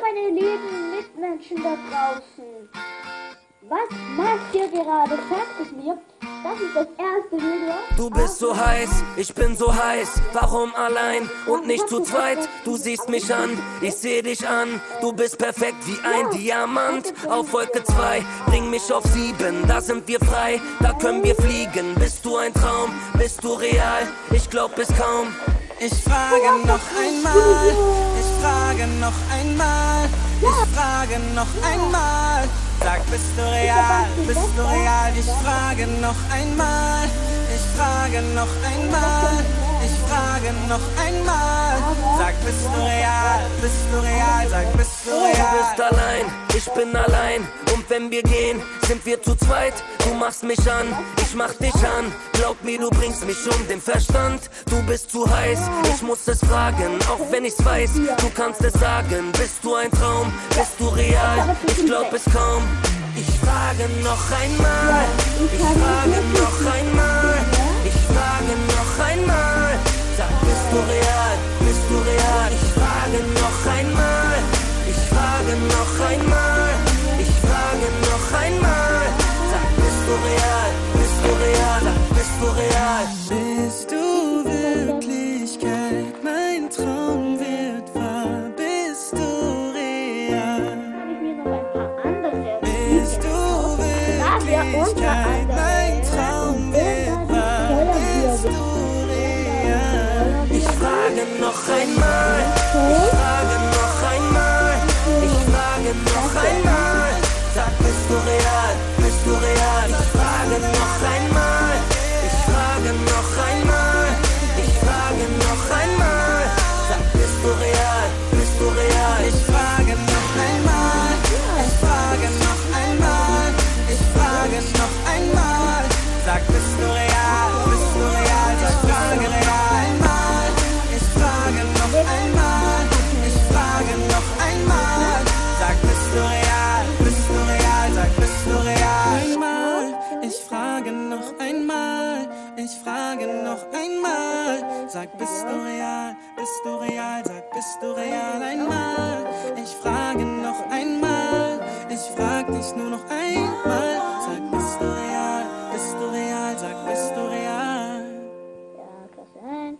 meine lieben Mitmenschen da draußen. Was macht ihr gerade? Sagt es mir. Das ist das erste Video. Du bist so heiß, ich bin so heiß. Warum allein und nicht zu zweit? Du siehst mich an, ich seh dich an. Du bist perfekt wie ein Diamant. Auf Wolke 2, bring mich auf 7. Da sind wir frei, da können wir fliegen. Bist du ein Traum, bist du real? Ich glaub es kaum. Ich frage noch einmal, ich frage noch einmal, ich frage noch einmal. Sag, bist du real, bist du real? Ich frage noch einmal, ich frage noch einmal, ich frage noch einmal. Sag, bist du real, bist du real? Sag, bist du real? Du bist allein, ich bin allein. Und wenn wir gehen, sind wir zu zweit. Du machst mich an, ich mach dich an. Glaub mir, du bringst mich um den Verstand. Du bist zu heiß, ich muss es fragen. Auch wenn ich's weiß, du kannst es sagen. Bist du ein Traum, bist du real? Ich glaub es kaum. Ich frage noch einmal, ich frage noch einmal, ich frage noch einmal. Sag, bist du real, bist du real? Ich frage noch einmal, ich frage noch einmal, ich frage noch einmal. Sag, bist du real, bist du real? Sag, bist du real? Bist du Wirklichkeit? Mein Traum wird wahr. Bist du real? Bist du Wirklichkeit? Mein Traum wird wahr. Bist du real? Ich frage noch einmal, ich frage noch einmal, ich frage noch einmal. Sag, bist du real, bist du real? Ich frage noch einmal, ich frage noch einmal, ich frage noch einmal. Sag, bist du real, bist du real? Ich frage noch einmal, ich frage noch einmal, ich frage noch einmal. Sag, bist du real, bist du real? Ich frage real einmal, ich frage noch einmal, ich frage noch einmal. Sag, bist du real, bist du real? Sag, bist du real? Einmal, ich frage noch einmal, ich frage noch einmal. Sag, bist du real, bist du real? Sag, bist du real? Einmal, ich frage noch einmal, ich frag dich nur noch einmal. Sag, bist du real, bist du real? Sag, bist du real? Ja, Klasse 1.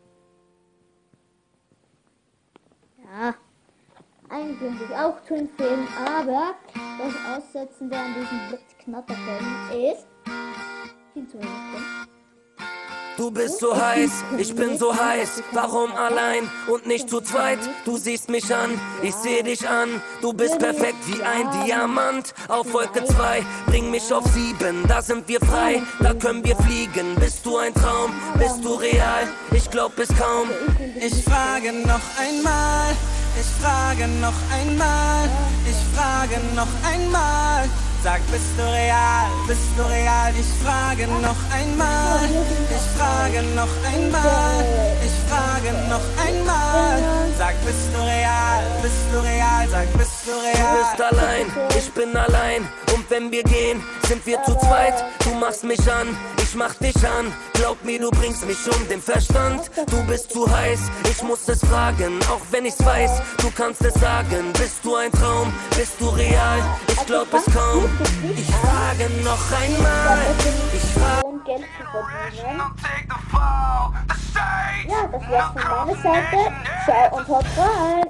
Ja, eigentlich könnte ich auch zu empfehlen, aber das Aussetzen der an diesen Blitzknatterfällen ist viel zu wenig. Du bist so heiß, ich bin so heiß. Warum allein und nicht zu zweit? Du siehst mich an, ich seh dich an. Du bist perfekt wie ein Diamant. Auf Wolke 2, bring mich auf 7. Da sind wir frei, da können wir fliegen. Bist du ein Traum, bist du real? Ich glaub es kaum. Ich frage noch einmal, ich frage noch einmal, ich frage noch einmal. Sag, bist du real, bist du real? Ich frage noch einmal, ich frage noch einmal, ich frage noch einmal. Sag, bist du real, bist du real? Sag, bist du Du real? bist allein, ich bin allein. Und wenn wir gehen, sind wir zu zweit. Du machst mich an, ich mach dich an. Glaub mir, du bringst mich um den Verstand. Du bist zu heiß, ich muss es fragen. Auch wenn ich's weiß, du kannst es sagen. Bist du ein Traum, bist du real? Ich glaub es kaum. Ich frage noch einmal, ich frage. Um Geld zu verdienen. Ja, das war's von meiner Seite. Ciao und haut rein.